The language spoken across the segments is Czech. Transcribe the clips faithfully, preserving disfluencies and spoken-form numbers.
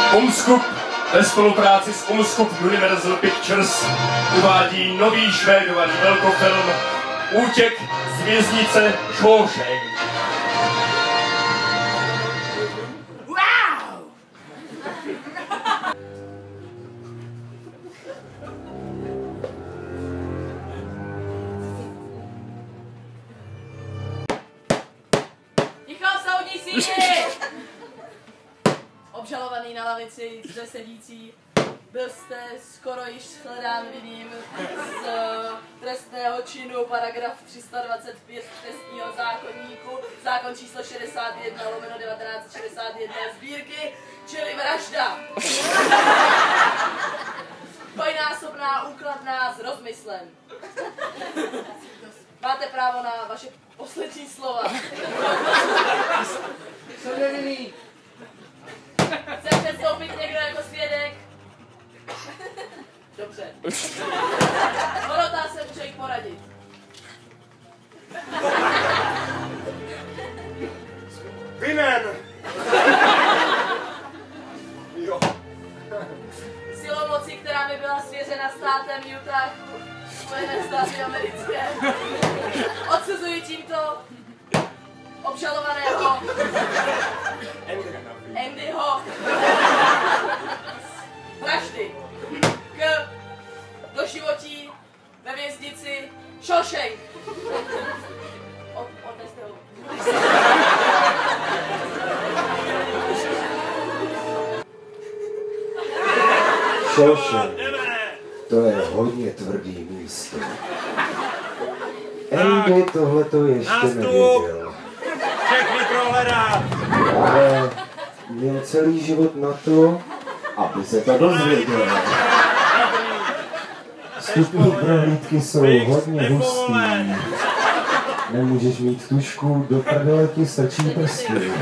Umskup ve spolupráci s Umskup Universal Pictures uvádí nový švédovaný velkofilm Útěk z věznice Shawshank. Wow! Ticho v soudní síni! Obžalovaný na lavici, zde sedící, byl jste skoro již shledán vinným z trestného činu paragraf tři sta dvacet pět trestního zákoníku, zákon číslo šedesát jedna lomeno devatenáct set šedesát jedna sbírky, čili vražda. Dvojnásobná, úkladná, s rozmyslem. Máte právo na vaše poslední slova. Jsem nevinný. Chce předstoupit někdo jako svědek? Dobře. Porota se může jich poradit. Vinen! Jo. Silou moci, která mi byla svěřena státem Utah, Spojené státy americké, odsuzuji tímto obžalovaného Andyho vraždy k doživotí ve věznici Shawshank. Od, odneste ho. Shawshank, to je hodně tvrdý místo. Andy tohleto ještě nevěděl. Všechny prohledá! Ale měl celý život na to, aby se to dozvěděl. Vstupní prohlídky jsou hodně hustý. Nemůžeš mít tušku, do prdele ti stačí prsty.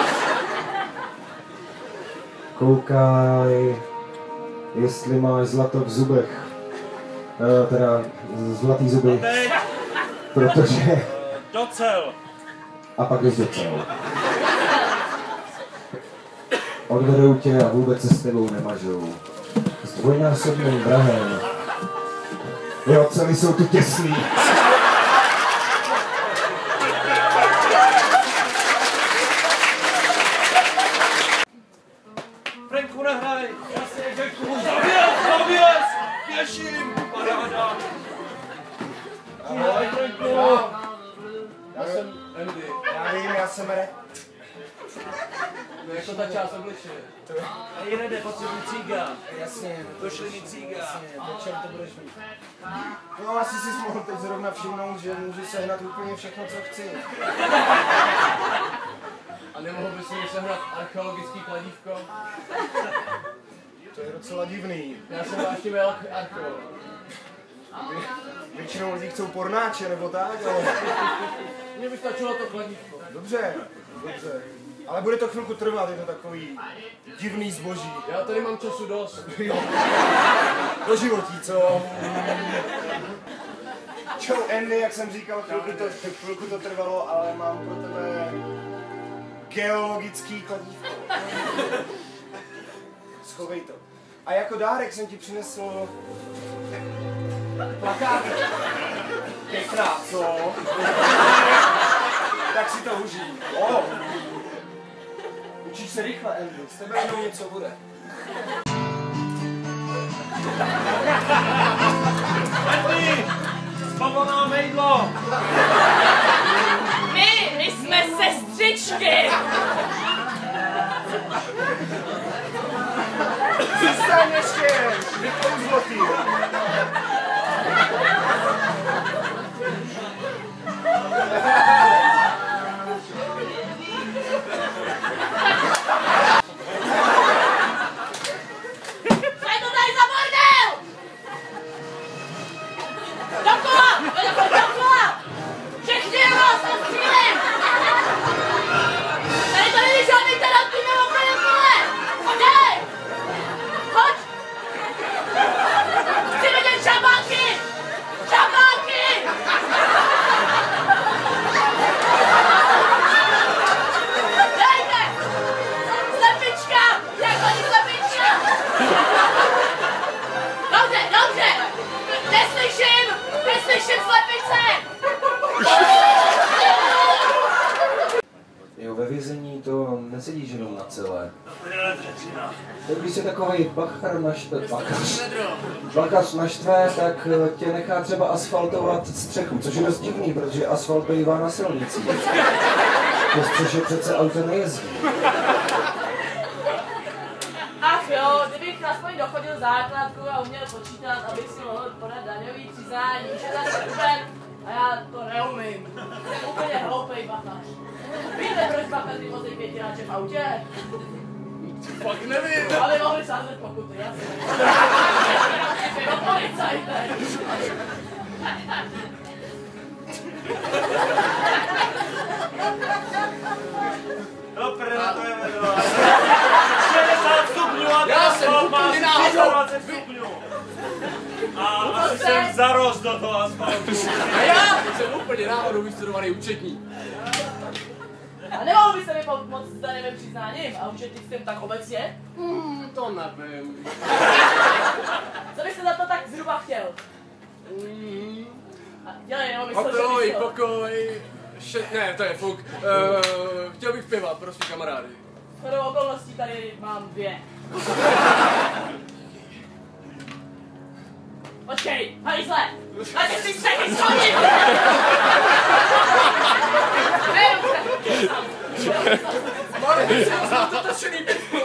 Koukaj, jestli máš zlato v zubech. E, teda zlatý zuby. Protože... Docel! A pak jdeš docel. Odvedou tě a vůbec se s tebou nemažou. S dvojnásobným vrahem. Jo, celý jsou tu těsný. Franku, nahraj! Já se Franku, zavěz, zavěz! Běžím! Paráda! Ahoj, Franku! Já jsem Andy. Já vím, já jsem Red. No jako ta část obličeje. Hej, Rede, potřebuji cíga. Jasně, Došli mi cíga. jasně, do čem to budeš mít? No, asi si mohl teď zrovna všimnout, že můžu sehnat úplně všechno, co chci. A nemohl bys mi sehnat archeologický kladívko? To je docela divný. Já jsem vážně archeolog. Většinou lidi chcou pornáče, nebo tak, ale... Mně by stačilo to kladívko. Dobře, dobře. Ale bude to chvilku trvat, je to takový divný zboží. Já tady mám času dost. Jo. Do životí, co? Čau Andy, jak jsem říkal, chvilku to, chvilku to trvalo, ale mám pro tebe geologický kladívko. Schovej to. A jako dárek jsem ti přinesl plakát. Pěkná, co? Tak si to užij. O! Učíš se rychle, Andy. Z tebe jednou něco bude. Andy! Spavlná mejdlo! My, my jsme sestřičky! Přestaň ještě! Vykouzlo ty! Co je to tady za bordel? Dokola! Dokola! Všechny! vězení to nesedíš jenom na celé. Tak když se takovej bachar naštve, bakař, bakař naštve, tak tě nechá třeba asfaltovat střechu, což je dost divný, protože asfalt bývá na silnicích. Po střeše přece auto nejezdí. Ach jo, kdybych aspoň dochodil základku a uměl počítat, abych si mohl podat daňový přiznání, už je zase uben a já to neumím. Úplně hloupej bakař. Víte, proč bakaři vozí pětináče v autě? Fakt nevím. Ale mohli sázet pokuty, jasně. Do policajte. No prda, to je vedlo. šedesát stupňů a Já jsem asfalt má úplně náhodou. dvacet stupňů. A asi jsem zarost do toho asfaltu. A já jsem úplně náhodou vystudovaný účetní. A nemohl byste mi pomoct s daňovým přiznáním a účetnictvím tak obecně? Hmm, to nevím. Co byste za to tak zhruba chtěl? Hmm. A dělej, nebo myslel, že Pokoj, myslel. pokoj. Šet, ne, to je fuk. Uh, chtěl bych piva, prosím kamarády. Shodou okolností tady mám dvě. Počkej, hajzle! Na tě si střechy schodit! Máme bych si rozhodl toto šený pivo.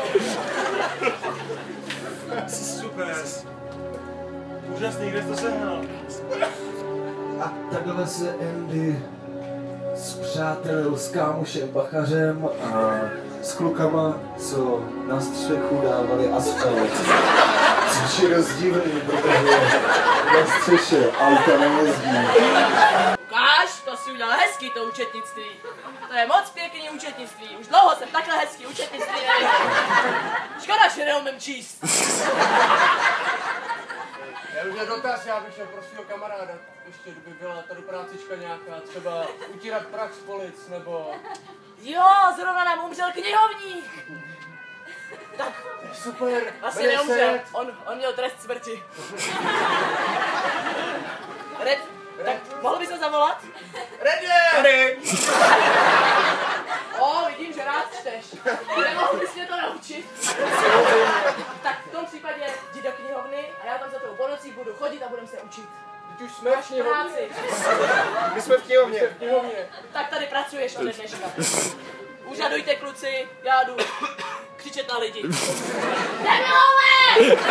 Super. Úžasný, kde jsi to sehnal? A takhle se Andy spřátelil s kámošem Bachařem a s klukama, co na střechu dávali asfalt. Což je dost divný, protože na střeše auta nejezdí. Lukáš, to si udělal hezky, to účetnictví. To je moc pěkný účetnictví. Už dlouho jsem takhle hezký účetnictví neviděl. Škoda, že neumím číst. Já bych měl dotaz, já bych šel prostého kamaráda. Ještě kdyby byla tady prácička nějaká, třeba utírat prach z polic, nebo... Jo, zrovna nám umřel knihovník. Tak, Super, vlastně jmenuje se neumřel, Red. on, on měl trest smrti. Red, tak mohl bys se zavolat? Redě! O, vidím, že rád čteš. Nemohl bys mě to naučit? Tak v tom případě jdi do knihovny a já tam za tou ponocí budu chodit a budem se učit. Teď už jsme v knihovně. Práci. My jsme v knihovně. V knihovně. Tak tady pracuješ ode dneška. Úřadujte kluci, já jdu křičet na lidi. Debilové!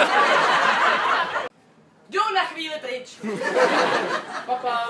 Jdu na chvíli pryč. Papa.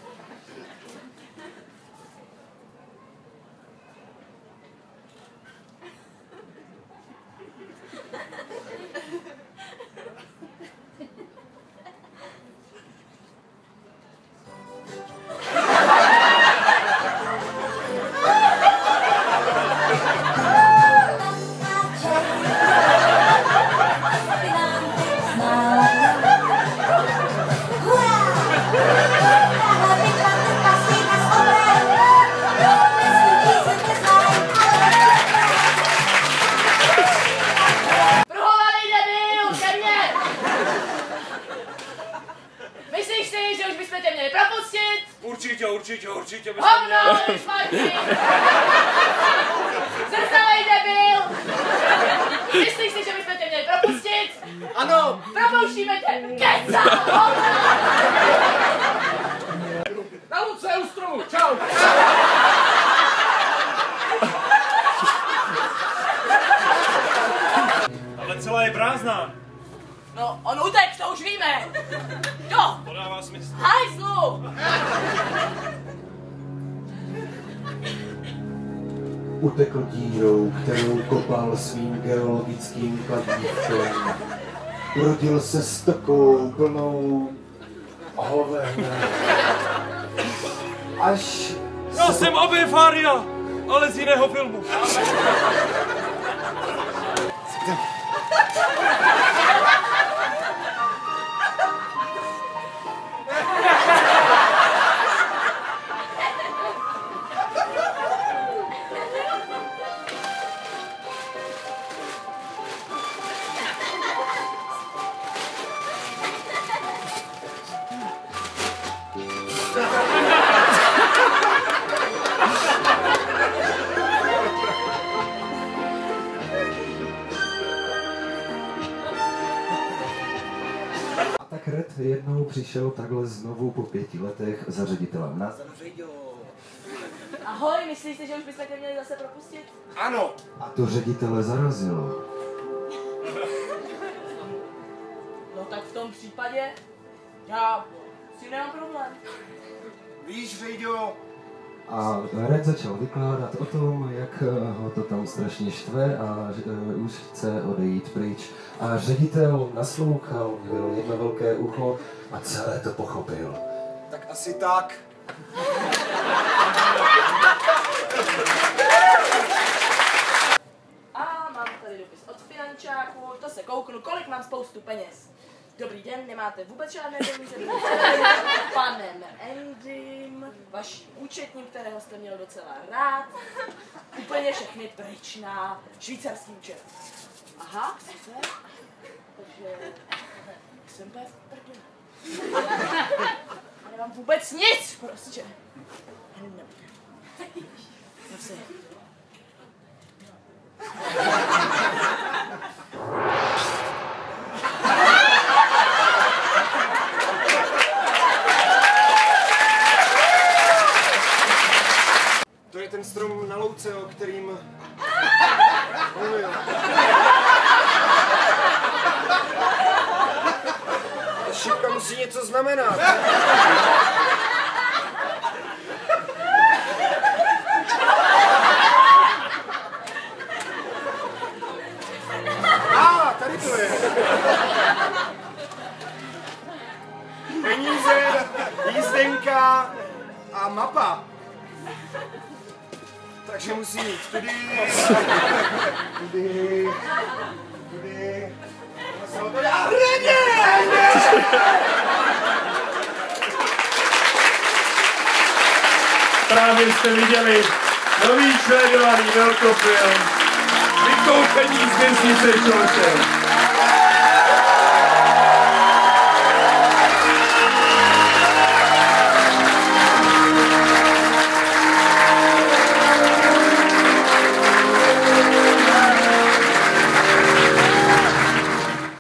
Prohovaný debil, ke mně! Myslíš si, že už bychom tě měli propustit? Určitě, určitě, určitě byste Hovno, špatný! Zrcavej debil! Myslíš si, že bychom tě měli propustit? Ano! Propouštíme tě! Keca! Hovno! Na luce u stromu, čau! Ale celá je prázdná. No, on utek, to už víme! Jo! To dává smysl. Hajzlu! Utekl dírou, kterou kopal svým geologickým kladívkem. Urodil se stokou plnou hoven. Až Já jsem Abe Faria, ale z jiného filmu. jednou přišel takhle znovu po pěti letech za ředitelem. Nazdar, Řejďo. Ahoj, myslíte, že už bychom tě měli zase propustit? Ano. A to ředitele zarazilo. No tak v tom případě já si nemám problém. Víš, Řejďo, A Red začal vykládat o tom, jak ho to tam strašně štve a že už chce odejít pryč. A ředitel naslouchal, měl jedno velké ucho a celé to pochopil. tak asi tak. A mám tady dopis od finančáku, to se kouknu, kolik mám spoustu peněz. Dobrý den, nemáte vůbec žádné peníze, panem Endym, vaším účetním, kterého jste měl docela rád, úplně všechny pryč na švýcarský účet. Aha, super, takže jsem úplně v prdele. Já nemám vůbec nic, prostě. Zase. To je ten strom na louce, o kterým mluvil. Ta šipka musí něco znamenat. A, ah, tady to je. Peníze, jízdenka a mapa. Takže musí mít tudy, tudy, tudy, a hrdě! Právě jste viděli nový švédovaný velkofilm Vykoupení z věznice Churchill.